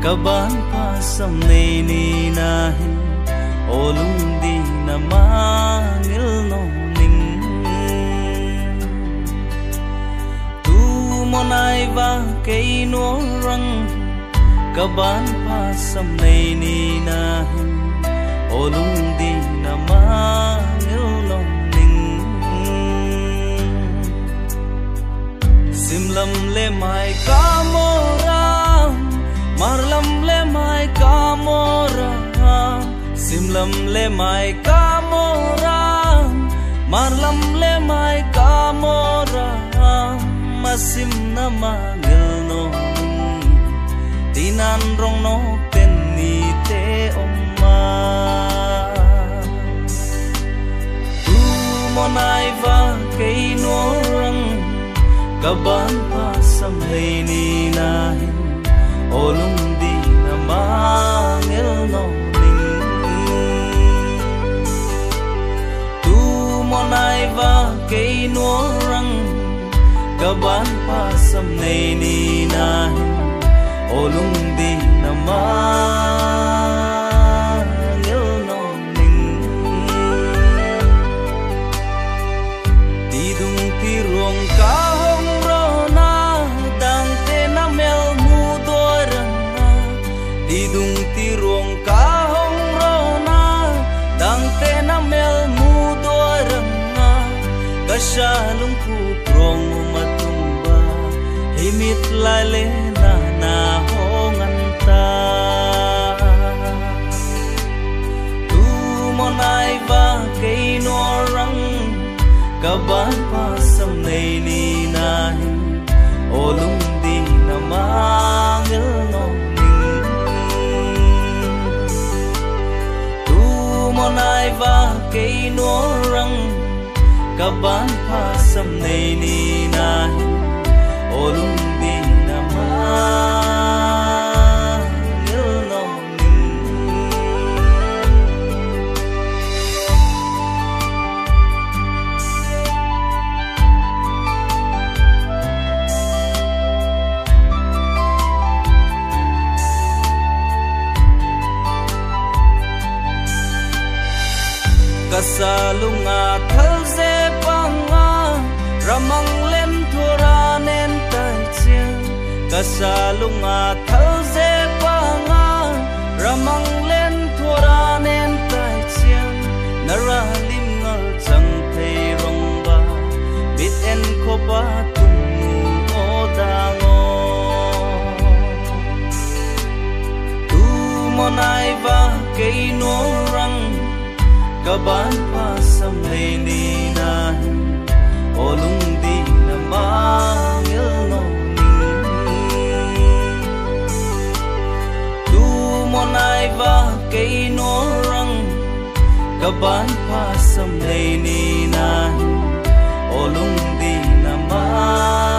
kaban pasam nei ni na hin olung di na mangil no ning tu monai va kei no rang kaban pasam nei ni na hin olung di na mangil no ning simlam le mai kamora marlam le mai kamora simlam le mai kamora marlam le mai kamora masim na mangil no tinan rong no ten ni te omma tu monai va kei no rang kaban pasam hei ni na hin olung di na mangil no ning tu monai va kei no rang kaban pasam nei ni na hin olung di na mangil no ning ti dung ti ruang ka hong ro na dang te na mel mu đi dung ti ruộng cá hong ro na dang te na mel mu do rang na ka sha lung khu prong matumba himit la le na hong an ta tu monai va kei no rang ka ban pasam nei ni na hin olung di na mangil no monai va kei no rang kaban pasam nei ni na hin olung di na mangil no ning kasalunga thalse panga ramang lem thora nen tai chiang kasalunga thalse panga ramang len thora nen tai chiang nara lim ngal chang thei rong ba bit en khopa tum o dango tu monai va kei no rang kaban pasam nei ni na hin olung di na mangil no ning tu monai va kei no rang kaban pasam nei ni na hin olung di na